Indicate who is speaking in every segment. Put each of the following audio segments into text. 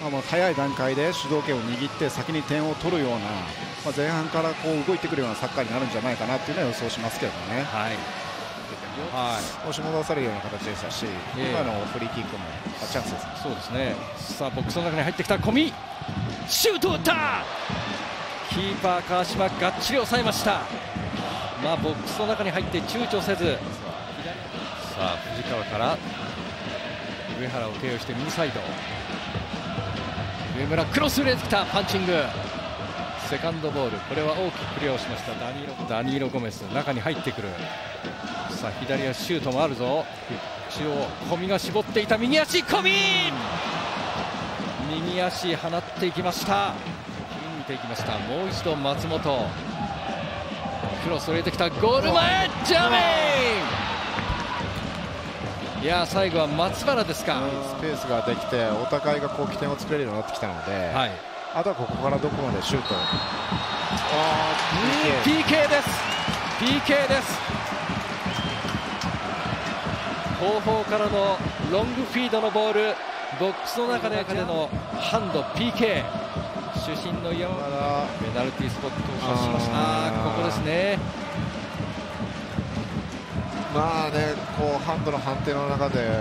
Speaker 1: 早い段階で主導権を握って先に点を取るような、前半からこう動いてくるようなサッカーになるんじゃないかなというのは予想しますけどね。押し戻されるような形でしたし、今のフリーキックもチャンスですね。
Speaker 2: そうですね。さあボックスの中に入ってきた小見、シュートを打った。キーパー川島がっちり抑えました。ボックスの中に入って躊躇せず、さあ藤川から上原を手をして右サイド、上村クロス入れてきた、パンチング、セカンドボール、これは大きくクリアをしました。ダニーロ・ゴメス中に入ってくる。さあ左足シュートもあるぞ。中央小見が絞っていた右足、小見右足放っていきました。見ていきました。もう一度松本、クロスを入れてきた、ゴール前ジャメイン。いや最後は松原ですか。
Speaker 1: スペースができてお互いがこう起点を作れるようになってきたので、あとはここからどこまでシュート。
Speaker 2: PK です。PK です。後方からのロングフィードのボール、ボックスの中でのハンド PK。 主審の岩村がペナルティースポットを指しました。ここですね。
Speaker 1: こうハンドの判定の中で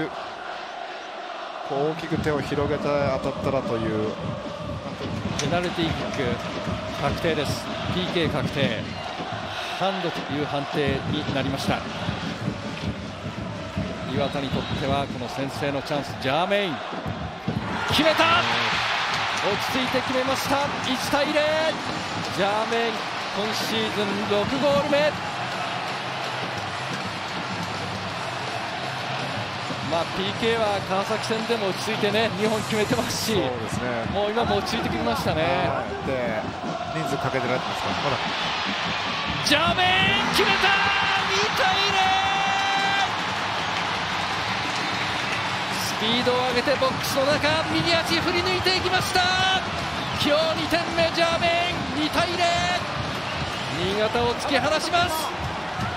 Speaker 1: こう大きく手を広げて当たったらという
Speaker 2: ペナルティーキック確定です。 PK 確定、ハンドという判定になりました。岩田にとってはこの先制のチャンス、ジャーメイン決めた。落ち着いて決めました。1対0、ジャーメイン今シーズン6ゴール目。PK は川崎戦でも落ち着いてね2本決めてますし、もう今も落ち着いてきましたね。
Speaker 1: で人数かけてられてますから、
Speaker 2: ジャーメイン決めた。2対0、スピードを上げてボックスの中、右足振り抜いていきました。今日2点目、ジャーメイン2対0、新潟を突き放します。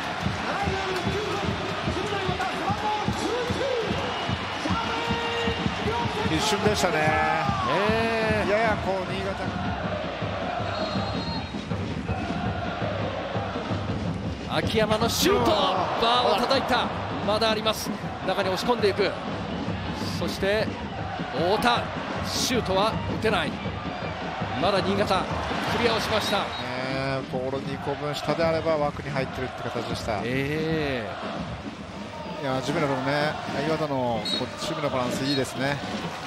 Speaker 1: 一瞬でしたね。ややこう新潟
Speaker 2: 秋山のシュート、バーを叩いた。まだあります。中に押し込んでいく。そして太田、シュートは打てない。まだ新潟クリアをしました。
Speaker 1: ボール2個分下であれば枠に入ってるって形でした。いやジュビロのね、岩田の守備のバランスいいですね。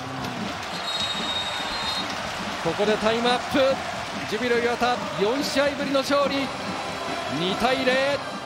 Speaker 2: ここでタイムアップ。ジュビロ磐田4試合ぶりの勝利、2対0。